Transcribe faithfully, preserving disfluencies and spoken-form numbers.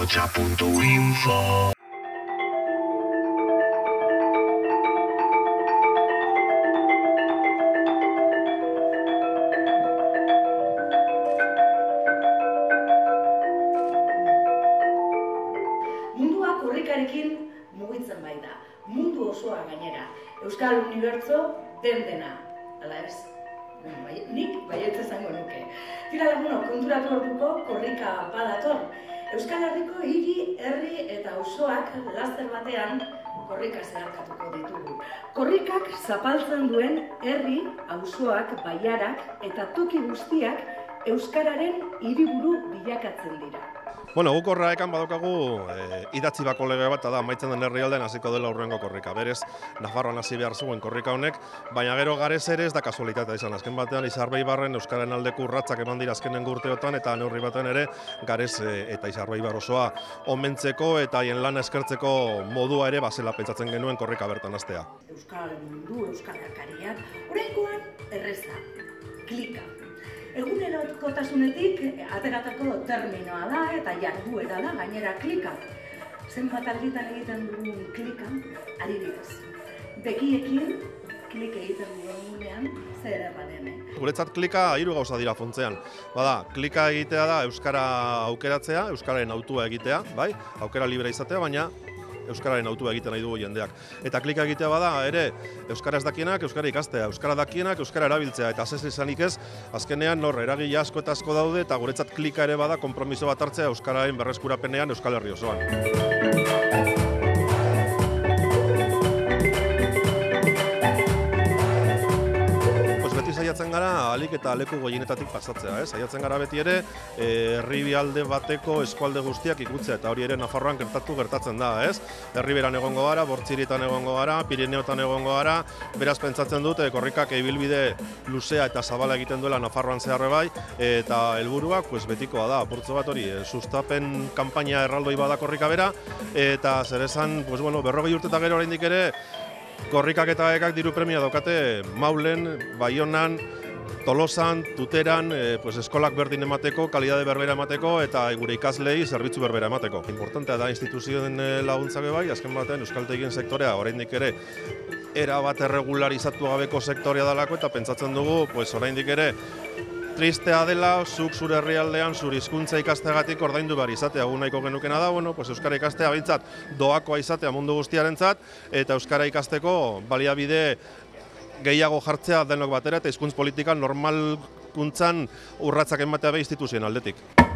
Arrotxa puntu info. Mundua korrikarekin mugitzen bai da, mundu osoa gainera. Euskal Unibertso den dena, ala ez? Bueno, bai, nik baietz esango nuke. Tira laguno, konturatu orduko korrika badator. Euskal Herriko hiri, herri eta auzoak laster batean korrika zeharkatuko ditugu. Korrikak zapaltzen duen herri, auzoak, bailarak eta toki guztiak euskararen hiriburu bilakatzen dira. Bueno, guk horra ekan badokagu e, idatzi bako lege bat, da amaitzen den herrialdean hasiko dela hurrengo korrika. Berez, Nafarroan hasi behar zuen korrika honek, baina gero garez ere ez da kasualitatea izan. Azken batean Izarbeibarren Euskararen aldeko urratsak eman dira azkenengo urteotan eta neurri baten ere garez e, eta Izarbeibar osoa omentzeko eta haien lana eskertzeko modua ere bazela pentsatzen genuen korrika bertan hastea. Euskal mundu, euskarrakariak, oraingoan erreza, klika. Egunerokotasunetik ateratako terminoa da eta jarduera da gainera klika. Zenbat alditan egiten dugun klika, adibidez. Begiekin klik egiten dugunean zer erranen. Guretzat klika hiru gauza dira funtzean. Bada, klika egitea da euskara aukeratzea, euskararen autua egitea, bai? Aukera libre izatea, baina euskararen autua egiten nahi dugu jendeak. Eta klika egitea bada ere euskara ez dakienak euskara ikastea, euskara dakienak euskara erabiltzea eta ez izanik ez, azkenean nor eragile asko eta asko daude eta guretzat klika ere bada konpromiso bat hartzea euskararen berreskurapenean Euskal Herri osoan. Saiatzen gara ahalik eta leku goienetatik pasatzea, eh? Saiatzen gara beti ere herrialde bateko eskualde guztiak ikutzea eta hori ere Nafarroan gertatu gertatzen da, ez? Herriberan egongo gara, Bortziritan egongo gara, Pirineotan egongo gara, beraz pentsatzen dute korrikak ibilbide luzea eta zabala egiten duela Nafarroan zeharre bai, eta helburuak pues betikoa da, apurtzo bat hori, sustapen kanpaina erraldoi bada korrika bera, eta zer esan, pues bueno, berrogei urte eta gero oraindik ere korrikak eta ekak diru premia daukate Maulen, Baionan, Tolosan, Tuteran, e, pues eskolak berdin emateko, kalidade berbera emateko eta gure ikaslei zerbitzu berbera emateko. Importantea da instituzioen laguntzak bai, azken batean euskaltegien sektorea oraindik ere era bat erregularizatu gabeko sektorea dalako eta pentsatzen dugu pues oraindik ere tristea dela, zuk zure herrialdean zure hizkuntza ikasteagatik ordaindu behar izatea. Egun nahiko genukena da, bueno, pues euskara ikastea behintzat doakoa izatea mundu guztiarentzat eta euskara ikasteko baliabide gehiago jartzea denok batera eta hizkuntz politika normalkuntzan urratsak ematea be instituzioen aldetik.